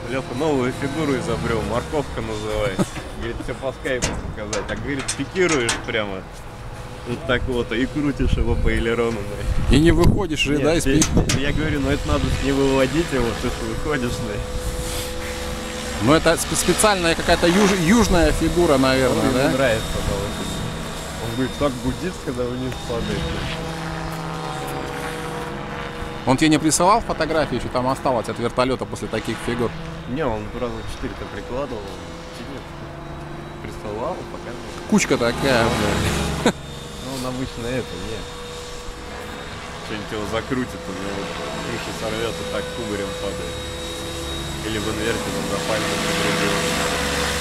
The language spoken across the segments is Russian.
Леха новую фигуру изобрел, морковка называется. Говорит, все по скайпу показать. А говорит, пикируешь прямо вот так вот, и крутишь его по элерону. И не выходишь, Нет, да, из я говорю, ну это надо не выводить его, ты выходишь. Ну это специальная какая-то южная фигура, наверное, Мне да? нравится. Он говорит, так гудит, когда вниз падает. Он тебе не присылал фотографии, что там осталось от вертолета после таких фигур? Не, он раза 4-то прикладывал. Нет, присылал, показывал. Кучка такая, бля. Ну, он обычно это, нет. Что-нибудь его закрутит, у него крыша сорвет и так кубарем падает. Или в инверте там за пальму загрузил.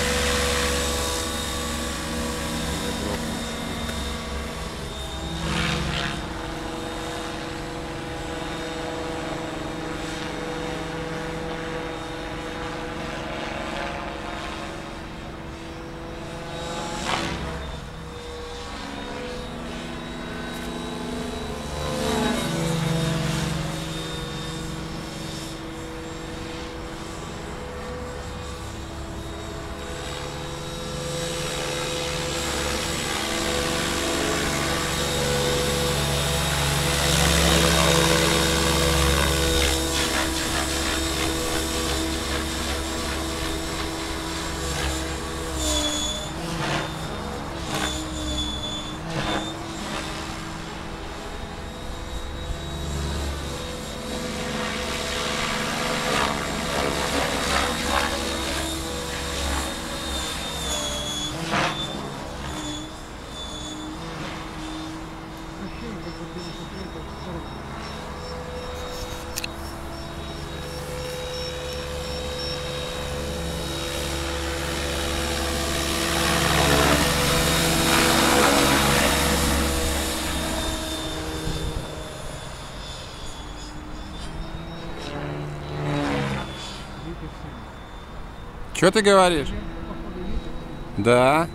Что ты говоришь? Да.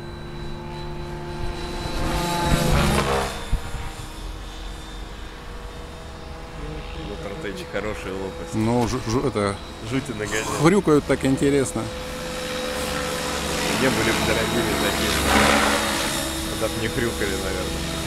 Протечи хорошая лопасть. Ну, это... Жути нагоняет. Хрюкают так интересно. Не были бы дорогими такие. Когда бы не хрюкали, наверное.